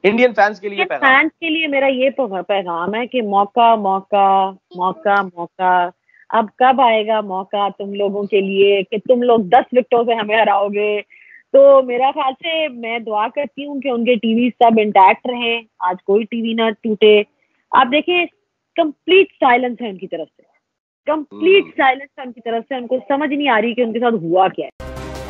Indian fans के लिए पैगाम? फैंस के लिए मेरा ये पैगाम है कि मौका मौका मौका मौका, अब कब आएगा मौका तुम लोगों के लिए कि तुम लोग 10 विकेटों से हमें हराओगे। तो मेरा ख्याल से मैं दुआ करती हूँ कि उनके टीवी सब इंटैक्ट रहें, आज कोई टीवी ना टूटे। आप देखें, कंप्लीट साइलेंस है उनकी तरफ से, कंप्लीट साइलेंस है उनकी तरफ से। उनको समझ नहीं आ रही कि उनके साथ हुआ क्या है।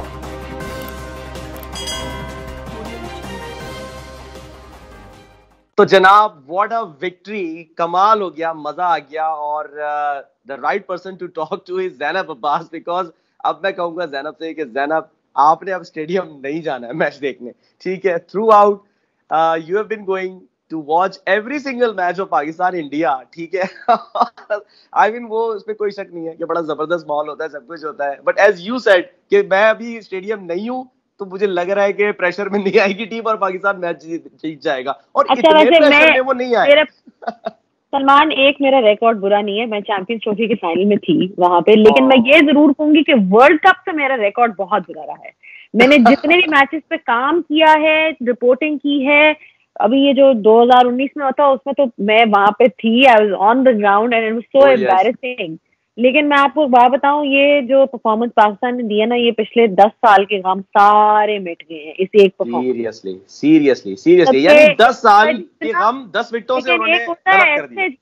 तो जनाब, व्हाट अ विक्ट्री, कमाल हो गया, मजा आ गया। और the right person to talk to is Zainab Abbas, because अब मैं कहूंगा ज़ैनब से कि ज़ैनब, आपने अब स्टेडियम नहीं जाना है मैच देखने, ठीक है? Throughout you have been going to watch every single match of Pakistan India, ठीक है? आई मीन वो उसमें कोई शक नहीं है कि बड़ा जबरदस्त माहौल होता है, सब कुछ होता है, बट एज यू सेड कि मैं अभी स्टेडियम नहीं हूं, तो मुझे लग रहा है कि प्रेशर में नहीं आएगी टीम और पाकिस्तान मैच जीत जाएगा। और अच्छा, इतने वैसे प्रेशर में वो नहीं आए। सलमान, एक मेरा रिकॉर्ड बुरा नहीं है, मैं चैंपियंस ट्रॉफी के फाइनल में थी वहां पे, लेकिन मैं ये जरूर कहूंगी कि वर्ल्ड कप से मेरा रिकॉर्ड बहुत बुरा रहा है। मैंने जितने भी मैचेस पे काम किया है, रिपोर्टिंग की है, अभी ये जो 2019 में होता उसमें तो मैं वहां पे थी, I was on the ground and it was so embarrassing. लेकिन मैं आपको एक बात बताऊं, ये जो परफॉर्मेंस पाकिस्तान ने दिया ना, ये पिछले 10 साल के गम सारे मिट गए हैं इस एक परफॉर्मेंस। सीरियसली यानी 10 साल के गम 10 विकेटों से उन्होंने गलत कर दिया।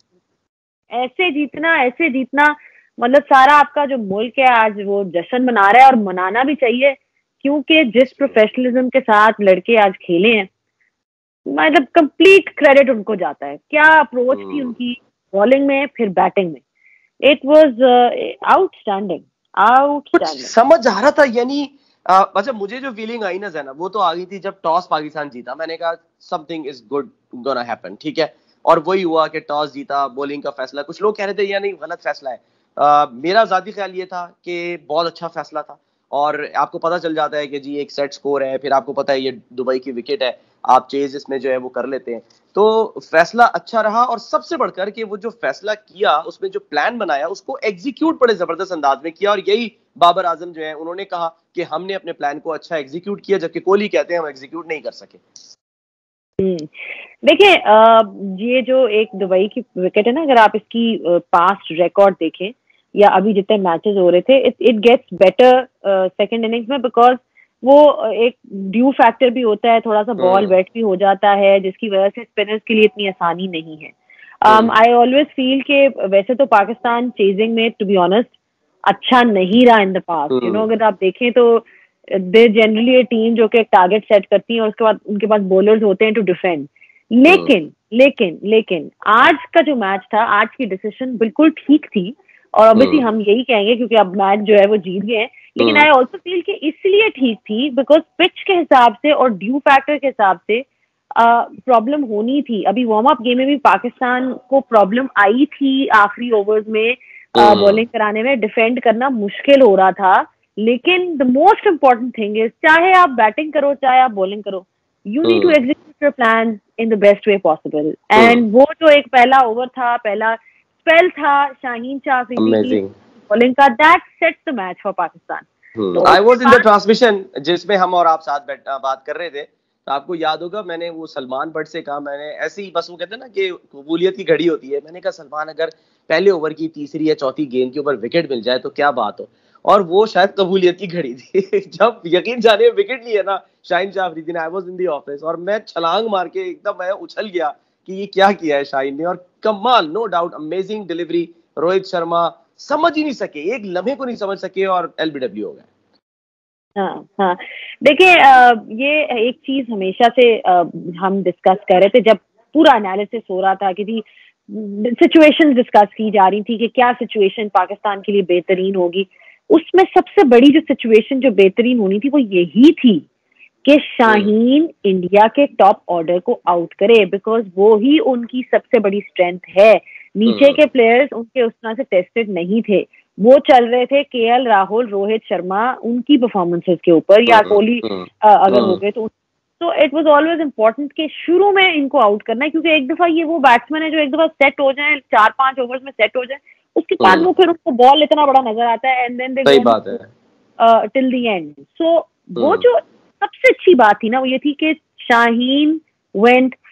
ऐसे जीतना मतलब सारा आपका जो मुल्क है आज वो जश्न मना रहा है, और मनाना भी चाहिए, क्योंकि जिस प्रोफेशनलिज्म के साथ लड़के आज खेले हैं, मतलब कंप्लीट क्रेडिट उनको जाता है। क्या अप्रोच थी उनकी बॉलिंग में, फिर बैटिंग में, इट वाज आउटस्टैंडिंग। समझ आ रहा था, यानी अच्छा, मुझे जो फीलिंग आई ना ज़ैनब, वो तो आ गई थी जब टॉस पाकिस्तान जीता। मैंने कहा something is good gonna happen, ठीक है? और वही हुआ कि टॉस जीता, बॉलिंग का फैसला, कुछ लोग कह रहे थे या नहीं गलत फैसला है। मेरा ज़ाती ख्याल ये था कि बहुत अच्छा फैसला था। और आपको पता चल जाता है कि जी एक सेट स्कोर है, फिर आपको पता है ये दुबई की विकेट है, आप चेज इसमें जो है वो कर लेते हैं। तो फैसला अच्छा रहा, और सबसे बढ़कर के वो जो फैसला किया, उसमें जो प्लान बनाया, उसको एग्जीक्यूट बड़े जबरदस्त अंदाज में किया। और यही बाबर आजम जो है, उन्होंने कहा कि हमने अपने प्लान को अच्छा एग्जीक्यूट किया, जबकि कोहली कहते हैं हम एग्जीक्यूट नहीं कर सके। देखिए, ये जो एक दुबई की विकेट है ना, अगर आप इसकी पास्ट रिकॉर्ड देखें या अभी जितने मैचेस हो रहे थे, it gets better second innings में, बिकॉज वो एक ड्यू फैक्टर भी होता है, थोड़ा सा बॉल वेट भी हो जाता है, जिसकी वजह से स्पिनर्स के लिए इतनी आसानी नहीं है। आई ऑलवेज फील के वैसे तो पाकिस्तान चेजिंग में, टू बी ऑनेस्ट, अच्छा नहीं रहा इन द पास्ट। अगर आप देखें तो दे जनरली ए टीम जो कि एक टारगेट सेट करती है और उसके बाद उनके पास बॉलर्स होते हैं टू डिफेंड। लेकिन आज का जो मैच था, आज की डिसीजन बिल्कुल ठीक थी, और ऑब्वियसली हम यही कहेंगे क्योंकि अब मैच जो है वो जीत गए। लेकिन आई ऑल्सो फील कि इसलिए ठीक थी बिकॉज पिच के हिसाब से और ड्यू फैक्टर के हिसाब से प्रॉब्लम होनी थी। अभी वार्म अप गेम में भी पाकिस्तान को प्रॉब्लम आई थी, आखिरी ओवर्स में बॉलिंग कराने में, डिफेंड करना मुश्किल हो रहा था। लेकिन the most important thing is, चाहे आप बैटिंग करो चाहे आप बॉलिंग करो, you need to execute your plan in the best way possible. And वो जो एक पहला ओवर था, पहला स्पेल था शाहीन शाह अफरीदी की बॉलिंग का, that set the match for Pakistan. I was in the transmission जिसमें हम और आप साथ बात कर रहे थे, तो आपको याद होगा मैंने वो सलमान बट से कहा, मैंने ऐसे ही बस, वो कहते हैं ना कि कबूलियत की घड़ी होती है, मैंने कहा सलमान अगर पहले ओवर की तीसरी या चौथी गेंद के ऊपर विकेट मिल जाए तो क्या बात हो। और वो शायद कबूलियत की घड़ी थी। जब यकीन जाने विकेट लिया ना शाहीन शाह अफरीदी ने, I was in the office, और मैं छलांग मार के एकदम मैं उछल गया कि ये क्या किया है शाहीन ने। और कमाल, no doubt, amazing delivery. Rohit Sharma समझ ही नहीं सके, एक लम्हे को नहीं समझ सके, और एलबीडब्ल्यू हो गए। हाँ, देखिए, ये एक चीज हमेशा से हम डिस्कस कर रहे थे जब पूरा एनालिसिस हो रहा था कि सिचुएशंस डिस्कस की जा रही थी कि क्या सिचुएशन पाकिस्तान के लिए बेहतरीन होगी। उसमें सबसे बड़ी जो सिचुएशन जो बेहतरीन होनी थी वो यही थी कि शाहीन इंडिया के टॉप ऑर्डर को आउट करे, बिकॉज वो ही उनकी सबसे बड़ी स्ट्रेंथ है। नीचे के प्लेयर्स उनके उस तरह से टेस्टेड नहीं थे, वो चल रहे थे केएल राहुल, रोहित शर्मा, उनकी परफॉर्मेंसेस के ऊपर, या कोहली अगर हो गए तो इट वाज ऑलवेज इम्पोर्टेंट कि शुरू में इनको आउट करना है, क्योंकि एक दफा ये वो बैट्समैन है जो एक दफा सेट हो जाए, 4-5 ओवर्स में सेट हो जाए, उसके बाद वो फिर उनको बॉल इतना बड़ा नजर आता है and then they go till the end. So वो जो सबसे अच्छी बात थी ना वो ये थी कि शाहीन वेंट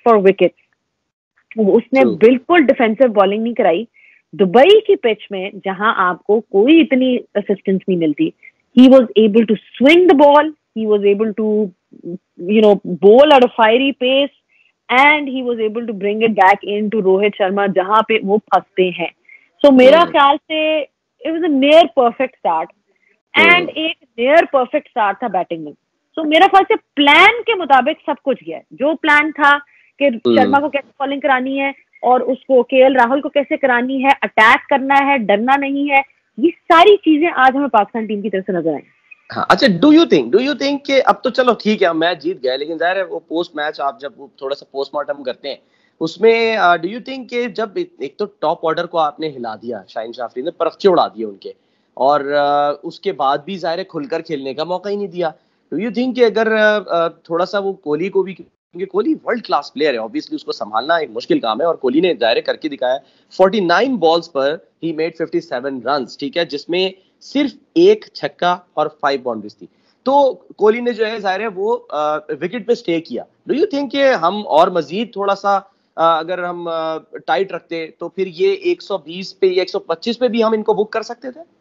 फॉर विकेट्स। उसने बिल्कुल डिफेंसिव बॉलिंग नहीं कराई। दुबई की पिच में जहां आपको कोई इतनी असिस्टेंस नहीं मिलती, he was able to swing the ball, he was able to bowl at a fiery pace, and he was able to bring it back into Rohit Sharma जहां पे वो फंसते हैं। So मेरा ख्याल से it was a near perfect start, and एक near perfect start था बैटिंग में। So मेरा ख्याल से प्लान के मुताबिक सब कुछ गया। जो प्लान था कि शर्मा को कैसे बॉलिंग करानी है और उसको केएल राहुल को कैसे करानी है, अटैक करना है, डरना नहीं है, ये सारी चीजें आज हमें पाकिस्तान टीम की तरफ से नजर आई। हाँ, अच्छा, डू यू थिंक कि अब तो चलो ठीक है मैच जीत गए, लेकिन जाहिर है वो पोस्ट मैच आप जब थोड़ा सा पोस्टमार्टम करते हैं उसमें डू यू थिंक कि जब एक तो टॉप ऑर्डर को आपने हिला दिया, शाहीन शाह अफरीदी ने परखचे उड़ा दिए उनके, और उसके बाद भी जाहिर है खुलकर खेलने का मौका ही नहीं दिया। डू यू थिंक कि अगर थोड़ा सा वो कोहली को भी, क्योंकि कोहली वर्ल्ड क्लास प्लेयर है, ऑब्वियसली उसको संभालना एक मुश्किल काम है, और कोहली ने जाहिर करके दिखाया। 49 बॉल्स पर ही मेड 57 रन्स, ठीक है, जिसमें सिर्फ एक छक्का और 5 बाउंड्रीज थी। तो कोहली ने जो है जाहिर है वो विकेट पे स्टे किया। डू यू थिंक कि हम और मजीद थोड़ा सा अगर हम टाइट रखते तो फिर ये 120 पे या 125 पे भी हम इनको बुक कर सकते थे?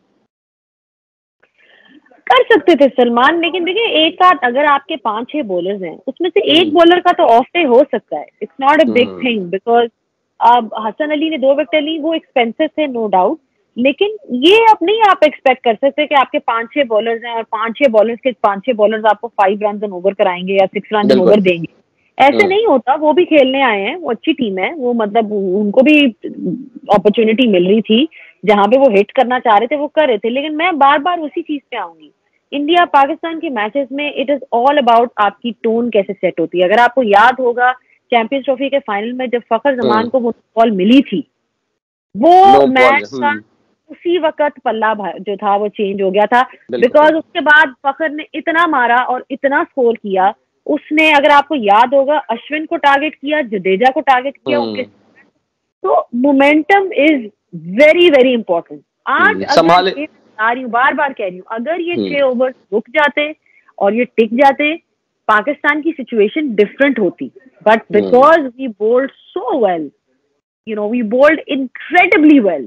कर सकते थे सलमान, लेकिन देखिए एक आध अगर आपके 5-6 बॉलर्स हैं उसमें से एक बॉलर का तो ऑफ डे हो सकता है। It's not a big thing, because अब हसन अली ने 2 विकेट ली, वो एक्सपेंसिव थे नो डाउट, लेकिन ये अब नहीं आप एक्सपेक्ट कर सकते कि आपके 5-6 बॉलर्स हैं और 5-6 बॉलर्स के 5-6 बॉलर्स आपको 5 रन एंड ओवर कराएंगे या 6 रन एंड ओवर देंगे। ऐसे नहीं होता। वो भी खेलने आए हैं, वो अच्छी टीम है, वो मतलब उनको भी अपॉर्चुनिटी मिल रही थी, जहां पे वो हिट करना चाह रहे थे वो कर रहे थे। लेकिन मैं बार बार उसी चीज पे आऊंगी, इंडिया पाकिस्तान के मैचेस में इट इज ऑल अबाउट आपकी टोन कैसे सेट होती है। अगर आपको याद होगा चैंपियंस ट्रॉफी के फाइनल में जब फखर जमान को वो बॉल मिली थी, वो मैच का उसी वक्त पल्ला जो था वो चेंज हो गया था, बिकॉज उसके बाद फखर ने इतना मारा और इतना स्कोर किया। उसने अगर आपको याद होगा अश्विन को टारगेट किया, जडेजा को टारगेट किया उनके। तो momentum is very very important. आज अगर आ रही हूँ, बार बार कह रही हूँ, अगर ये 6 ओवर रुक जाते और ये टिक जाते, पाकिस्तान की सिचुएशन डिफरेंट होती। But because we bowled so well, we bowled incredibly well,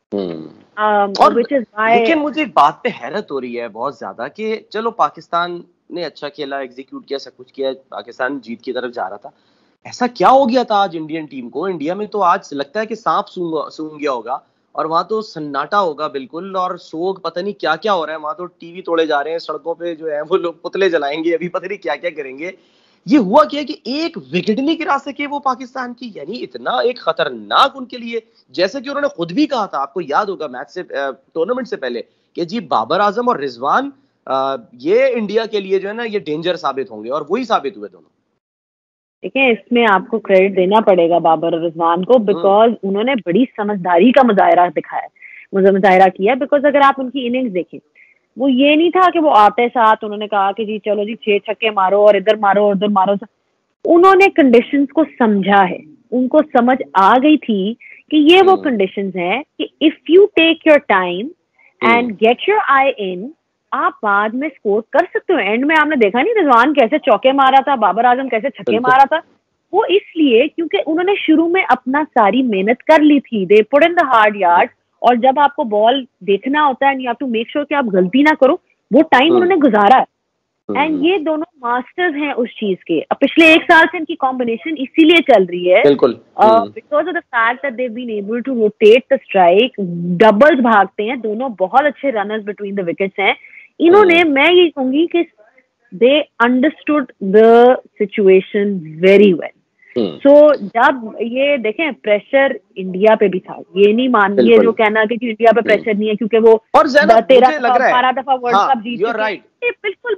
लेकिन मुझे एक बात पे हैरत हो रही है बहुत ज्यादा कि चलो पाकिस्तान ने अच्छा खेला, एग्जीक्यूट किया, सब कुछ किया, पाकिस्तान जीत की तरफ जा रहा था। ऐसा क्या हो गया था आज इंडियन टीम को? इंडिया में तो आज लगता है कि सांप सूंघ गया होगा, और वहां तो सन्नाटा होगा बिल्कुल, और सोग पता नहीं क्या क्या हो रहा है वहां। तो टीवी तोड़े जा रहे हैं, सड़कों पे जो है वो लोग पुतले जलाएंगे, अभी पता नहीं क्या क्या करेंगे। ये हुआ क्या कि एक विकेट नहीं गिरा सके वो पाकिस्तान की, यानी इतना एक खतरनाक उनके लिए, जैसे कि उन्होंने खुद भी कहा था, आपको याद होगा मैच से टूर्नामेंट से पहले, कि जी बाबर आजम और रिजवान ये इंडिया के लिए जो है ना ये डेंजर साबित होंगे, और वही साबित हुए दोनों। देखिए इसमें आपको क्रेडिट देना पड़ेगा बाबर और रिजवान को, बिकॉज उन्होंने बड़ी समझदारी का मुजाहरा दिखाया, मुजाहरा किया। बिकॉज अगर आप उनकी इनिंग्स देखें, वो ये नहीं था कि वो आते साथ उन्होंने कहा कि जी चलो जी 6 छक्के मारो और इधर मारो और उधर मारो। उन्होंने कंडीशंस को समझा है, उनको समझ आ गई थी कि ये वो कंडीशंस हैं कि if you take your time and get your eye in, आप बाद में स्कोर कर सकते हो। एंड में आपने देखा नहीं रिजवान कैसे चौके मारा था, बाबर आजम कैसे छक्के मारा था। वो इसलिए क्योंकि उन्होंने शुरू में अपना सारी मेहनत कर ली थी, they put in the hard yard. और जब आपको बॉल देखना होता है and you have to make sure कि आप गलती ना करो, वो टाइम उन्होंने गुजारा। एंड ये दोनों मास्टर्स हैं उस चीज के। अब पिछले 1 साल से इनकी कॉम्बिनेशन इसीलिए चल रही है, because of the fact that they have been able to rotate the strike, doubles भागते हैं दोनों, बहुत अच्छे रनर्स बिटवीन द विकेट्स हैं इन्होंने। मैं ये कहूंगी कि they understood the situation very well. So जब ये देखें प्रेशर इंडिया पे भी था, ये नहीं मान, ये जो कहना कि इंडिया पे प्रेशर नहीं है क्योंकि वो 13 दफा वर्ल्ड कप जीत चुके, बिल्कुल।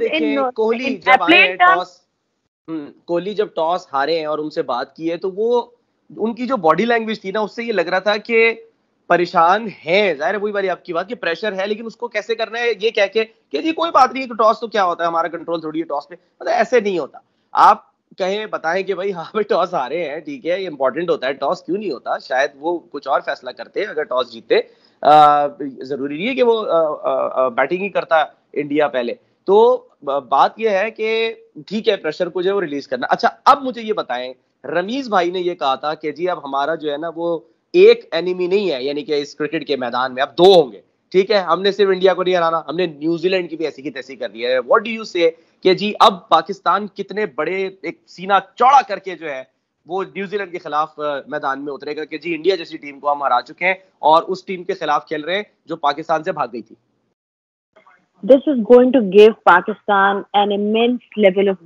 कोहली जब टॉस हारे हैं और उनसे बात की है, तो वो उनकी जो बॉडी लैंग्वेज थी ना, उससे ये लग रहा था कि परेशान है। जाहिर है वही वाली आपकी बात कि प्रेशर है, लेकिन उसको कैसे करना है ये कह के कि जी कोई बात नहीं, तो टॉस तो क्या होता है, हमारा कंट्रोल थोड़ी है टॉस पे, मतलब ऐसे नहीं होता। आप कहें बताएं कि भाई हाँ भाई टॉस हारे हैं, ठीक है, ये इंपॉर्टेंट होता है, टॉस क्यों नहीं होता, शायद वो कुछ और फैसला करते अगर टॉस जीते। जरूरी नहीं है कि वो बैटिंग ही करता इंडिया पहले। तो बात यह है कि ठीक है प्रेशर को जो है वो रिलीज करना। अच्छा अब मुझे ये बताएं रमीज भाई ने ये कहा था कि जी अब हमारा जो है ना वो एक एनिमी नहीं है, यानी कि इस क्रिकेट के मैदान में अब 2 होंगे। ठीक है, हमने सिर्फ इंडिया को नहीं हराना, हमने न्यूजीलैंड की भी ऐसी की तैसी कर दी है। व्हाट डू यू से कि जी अब पाकिस्तान कितने बड़े एक सीना चौड़ा करके जो है वो न्यूजीलैंड के खिलाफ मैदान में उतरेगा कि जी इंडिया जैसी टीम को हम हरा चुके हैं और उस टीम के खिलाफ खेल रहे हैं जो पाकिस्तान से भाग गई थी। This is going to give Pakistan an immense level of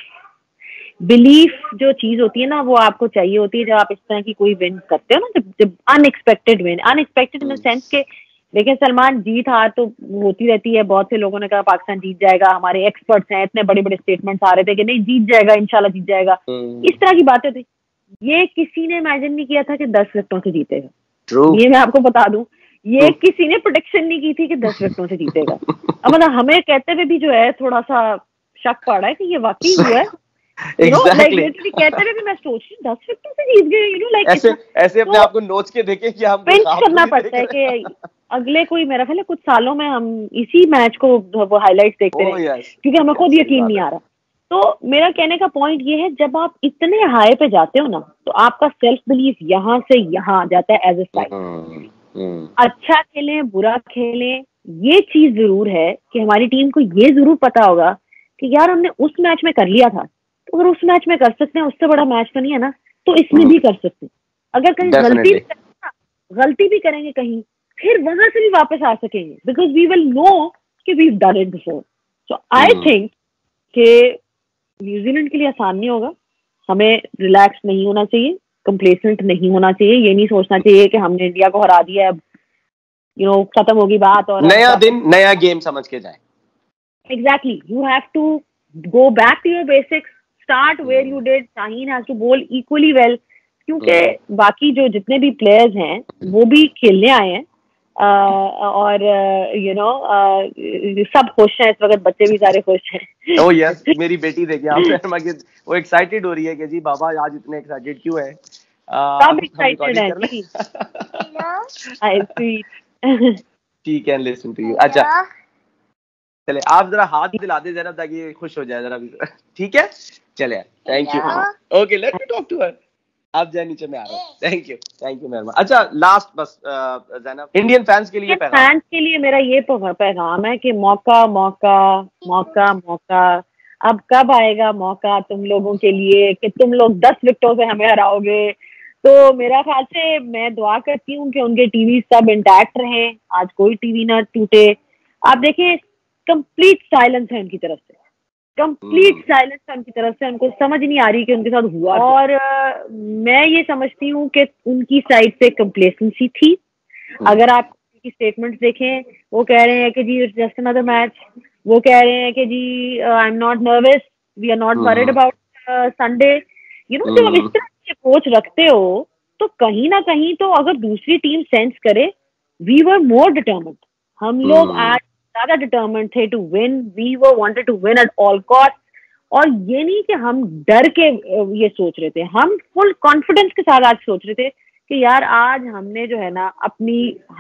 belief जो चीज होती है ना वो आपको चाहिए होती है जब आप इस तरह की कोई विन करते हो ना, जब unexpected win, unexpected in the sense के देखिए सलमान, जीत हार तो होती रहती है। बहुत से लोगों ने कहा पाकिस्तान जीत जाएगा, हमारे एक्सपर्ट्स हैं, इतने बड़े बड़े स्टेटमेंट्स आ रहे थे कि नहीं जीत जाएगा, इंशाल्लाह जीत जाएगा, इस तरह की बातें थी। ये किसी ने इमेजिन नहीं किया था कि 10 विकेटों से जीतेगा। ये मैं आपको बता दूं, ये किसी ने प्रोडिक्शन नहीं की थी कि 10 विकेटों से जीतेगा। अब मतलब हमें कहते हुए भी जो है थोड़ा सा शक पड़ रहा है कि ये वाकई हुआ है। Exactly. कहते हुए भी मैं सोच रही 10 विकेटों से जीत गए, ऐसे अपने आप को नोच के देखे कि हम करना पड़ता है कि अगले कोई, मेरा ख्याल है कुछ सालों में हम इसी मैच को वो हाईलाइट्स देखते रहे, क्योंकि हमें खुद यकीन नहीं आ रहा। तो मेरा कहने का पॉइंट ये है, जब आप इतने हाई पे जाते हो ना तो आपका सेल्फ बिलीफ यहाँ से यहाँ आ जाता है एज ए साइड। अच्छा खेलें बुरा खेलें, ये चीज जरूर है कि हमारी टीम को ये जरूर पता होगा कि यार हमने उस मैच में कर लिया था, तो अगर उस मैच में कर सकते हैं, उससे बड़ा मैच तो नहीं है ना, तो इसमें भी कर सकते हैं। अगर कहीं गलती भी करेंगे कहीं, फिर वहां से भी वापस आ सकेंगे, बिकॉज वी विल नो कि we done it before. So I think कि न्यूजीलैंड के लिए आसान नहीं होगा। हमें रिलैक्स नहीं होना चाहिए, कंप्लेसेंट नहीं होना चाहिए, ये नहीं सोचना चाहिए कि हमने इंडिया को हरा दिया, अब खत्म होगी बात और नया दिन नया गेम समझ के जाए। Exactly, you have to go back to your basics, start where you did. Shaheen has to bowl equally well, क्योंकि बाकी जो जितने भी प्लेयर्स हैं वो भी खेलने आए हैं और सब खुश हैं इस वक्त, बच्चे भी सारे खुश हैं। ओह यस, मेरी बेटी देखिए आप वो एक्साइटेड हो रही है कि जी बाबा आज इतने एक्साइटेड क्यों है? सब एक्साइटेड है जी। I sweet, she can listen to you. अच्छा चले, आप जरा हाथ दिला दे जरा ताकि खुश हो जाए जरा। ठीक है चले, thank you. Okay let me talk to her. आप जाए नीचे, मैं आ रहा हूँ। थैंक यू मेहरबान। अच्छा लास्ट बस ज़ैनब, इंडियन फैंस के लिए मेरा ये पैगाम है कि मौका मौका मौका मौका, अब कब आएगा मौका तुम लोगों के लिए कि तुम लोग 10 विकेटों से हमें हराओगे। तो मेरा ख्याल से मैं दुआ करती हूँ कि उनके टीवी सब इंटैक्ट रहें, आज कोई टीवी ना टूटे। आप देखें कंप्लीट साइलेंस है उनकी तरफ से, कंप्लीट साइलेंस है उनकी तरफ से, उनको समझ नहीं आ रही कि उनके साथ हुआ। और मैं ये समझती हूँ कि उनकी साइड से कंप्लेसेंसी थी। अगर आप उनकी स्टेटमेंट्स देखें, वो कह रहे हैं कि जी इट्स जस्ट अनदर मैच, वो कह रहे हैं कि जी I am not nervous, we are not worried about Sunday. जब आप इस तरह की अप्रोच रखते हो तो कहीं ना कहीं तो अगर दूसरी टीम सेंस करे, वी वर मोर डिटर्मिन्ड, हम लोग आज ज्यादा डिटर्मिन्ड थे to win, we were wanted to win at all cost. और ये नहीं कि हम डर के ये सोच रहे थे, हम फुल कॉन्फिडेंस के साथ आज सोच रहे थे कि यार आज हमने जो है ना अपनी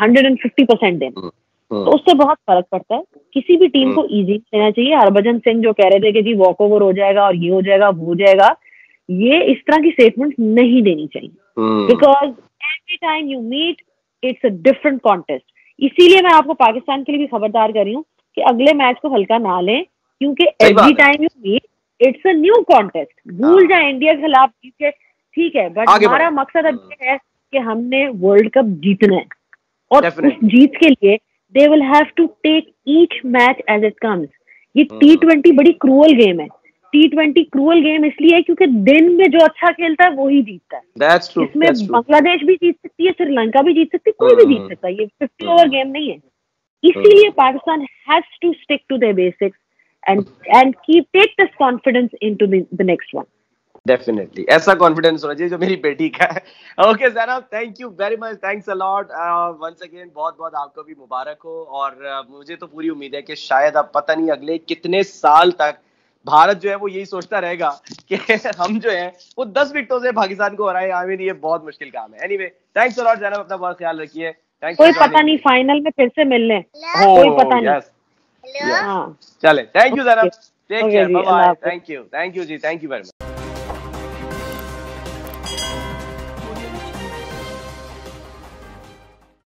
150% देना। तो उससे बहुत फर्क पड़ता है। किसी भी टीम को इजी लेना चाहिए। हरभजन सिंह जो कह रहे थे कि जी वॉक ओवर हो जाएगा और ये हो जाएगा वो हो जाएगा, ये इस तरह की स्टेटमेंट नहीं देनी चाहिए, because every time you meet it's a different contest. इसीलिए मैं आपको पाकिस्तान के लिए भी खबरदार कर रही हूँ कि अगले मैच को हल्का ना लें, क्योंकि every time you meet it's a new contest. भूल जाए इंडिया के खिलाफ ठीक है, बट हमारा मकसद अब ये है कि हमने वर्ल्ड कप जीतना है, और उस जीत के लिए they will have to take each match as it comes. ये T20 बड़ी क्रूअल गेम है। T20 क्रूअल गेम इसलिए है क्योंकि दिन में जो अच्छा खेलता है वही जीतता है। That's true, इसमें बांग्लादेश भी जीत सकती है, श्रीलंका भी जीत सकती है, कोई भी जीत सकता है। ये 50 ओवर गेम नहीं है। इसीलिए Pakistan has to stick to their basics and take this confidence into the next one. Definitely ऐसा कॉन्फिडेंस होना चाहिए जो मेरी बेटी का है। Okay Zainab, thank you very much, thanks a lot once again. बहुत बहुत आपको भी मुबारक हो। और मुझे तो पूरी उम्मीद है कि शायद अब पता नहीं अगले कितने साल तक भारत जो है वो यही सोचता रहेगा कि हम जो है वो 10 विकेटों से पाकिस्तान को हराए। आई मीन ये बहुत मुश्किल काम है। Anyway thanks a lot Zainab, अपना बहुत ख्याल रखिए। कोई पता नहीं फाइनल में फिर से मिलने, कोई पता नहीं। चले, thank you Zainab, take care, bye bye. Thank you जी, थैंक यू वेरी मच।